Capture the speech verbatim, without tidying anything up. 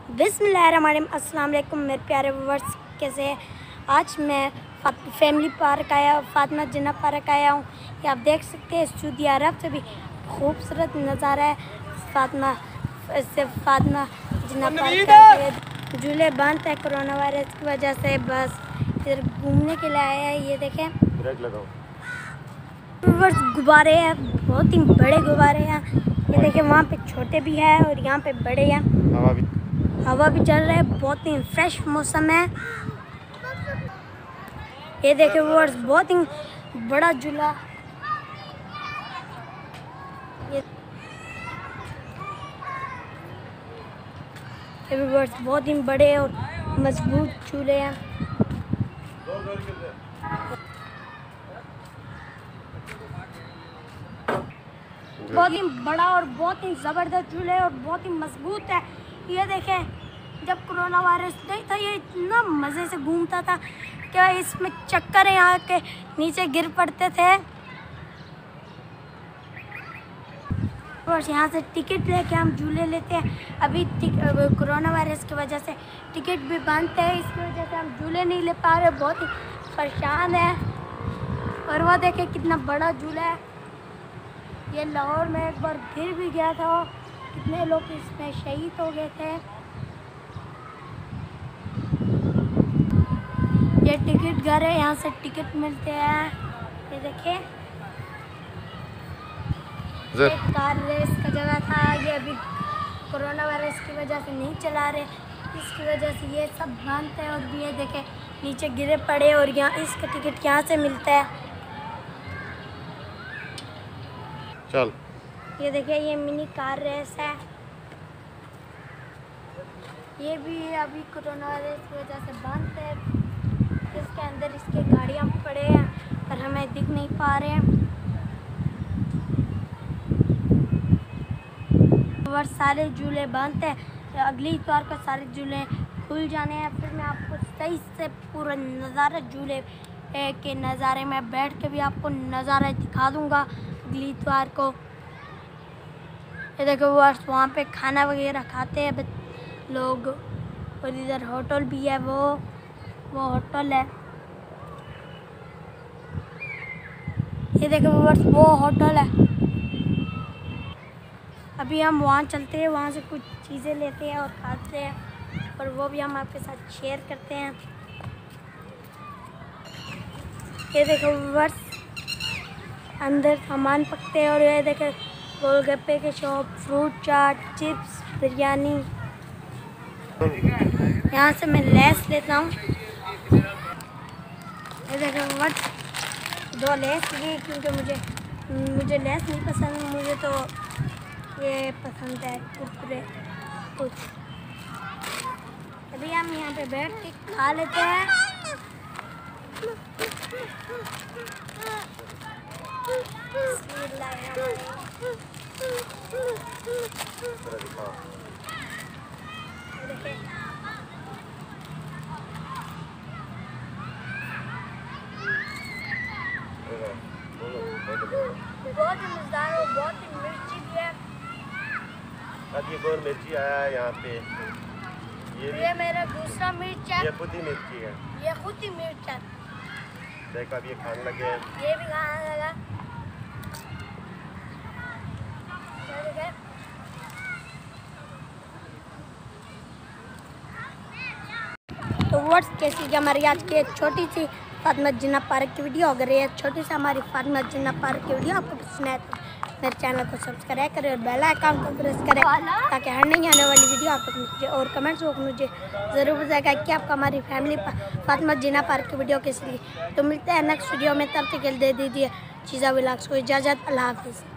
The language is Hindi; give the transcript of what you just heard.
बिस्मिल्लाहिर्रहमानिर्रहीम। अस्सलाम वालेकुम मेरे प्यारे व्यूअर्स, कैसे हैं? आज मैं फैमिली पार्क आया, फातिमा जिन्ना पार्क आया हूँ। ये आप देख सकते हैं सऊदी अरब से भी खूबसूरत नज़ारा है। फातिमा से फातिमा जिन्ना पार्क का झूले बंद है कोरोना वायरस की वजह से, बस इधर घूमने के लिए आया है। ये देखें व्यूअर्स, गुब्बारे हैं, बहुत ही बड़े गुब्बारे हैं। ये देखें, वहाँ पे छोटे भी हैं और यहाँ पे बड़े हैं। हवा भी हवा भी चल रहा है, बहुत ही फ्रेश मौसम है। ये देखें व्यूअर्स, बहुत ही बड़ा झूला। ये व्यूअर्स, बहुत ही बड़े और मजबूत झूले हैं। बहुत ही बड़ा और बहुत ही ज़बरदस्त झूला है और बहुत ही मजबूत है। ये देखें, जब कोरोना वायरस नहीं था ये इतना मज़े से घूमता था क्या इसमें चक्कर यहाँ के नीचे गिर पड़ते थे। और यहाँ से टिकट लेके हम झूले लेते हैं। अभी कोरोना वायरस की वजह से टिकट भी बंद है, इसकी वजह से हम झूले नहीं ले पा रहे, बहुत ही परेशान है। और वो देखें कितना बड़ा झूला है। ये लाहौर में एक बार गिर भी गया था, कितने लोग इसमें शहीद हो गए थे। ये टिकट घर है, यहाँ से टिकट मिलते हैं। ये देखें, एक कार रेस का जगह था, ये अभी कोरोना वायरस की वजह से नहीं चला रहे, इसकी वजह से ये सब बंद है। और ये देखें नीचे गिरे पड़े और यहाँ इसका टिकट यहाँ से मिलता है। चल, ये देखिए, ये मिनी कार रेस है। ये भी अभी कोरोना वायरस की वजह से बंद है। इसके अंदर इसके गाड़ियाँ पड़े हैं और हमें दिख नहीं पा रहे हैं। और सारे झूले बंद हैं, अगली इतवार को सारे झूले खुल जाने हैं। फिर मैं आपको सही से पूरा नज़ारा झूले के नज़ारे में बैठ के भी आपको नज़ारा दिखा दूँगा अगली इतवार को। ये देखो वर्ष, वहाँ पे खाना वगैरह खाते हैं लोग। और इधर होटल भी है, वो वो होटल है। ये देखो वर्ष, वो होटल है। अभी हम वहाँ चलते हैं, वहाँ से कुछ चीज़ें लेते हैं और खाते हैं, और वो भी हम आपके साथ शेयर करते हैं। ये देखो वर्ष, अंदर सामान पकते हैं। और ये देखें गोलगप्पे के shop, fruit chaat, chips, biryani. यहाँ से मैं लेस लेता हूँ। ये देखो बस दो लेस ली, क्योंकि मुझे मुझे लेस नहीं पसंद, मुझे तो ये पसंद है कुरकुरे कुछ। अभी हम यहाँ पे बैठ के खा लेते हैं। बहुत ही मजेदार और बहुत ही मिर्ची भी है। अब ये और मिर्ची आया है यहाँ पे। ये ये मेरा दूसरा मिर्च है। ये खुद ही मिर्ची है, ये खुद ही मिर्च है। देखो अब ये खाने लगे हैं। ये भी खाने लगा। तो व्हाट्स कैसी कि हमारी आज की एक छोटी सी फातिमा जिन्ना पार्क की वीडियो। अगर ये छोटी सी हमारी फातिमा जिन्ना पार्क की वीडियो आपको पसंद है तो मेरे चैनल को सब्सक्राइब करें और बेल आइकन को प्रेस करें, ताकि हर नहीं आने वाली वीडियो आप तक मुझे और कमेंट्स को मुझे ज़रूर बताएगा कि आपको हमारी फैमिली फातिमा जिन्ना पार्क की वीडियो कैसी लगी। तो मिलते हैं नेक्स्ट वीडियो में, तब तक के लिए दे दीजिए चीज़ा व्लॉग्स को इजाज़त। अल्लाह हाफिज़।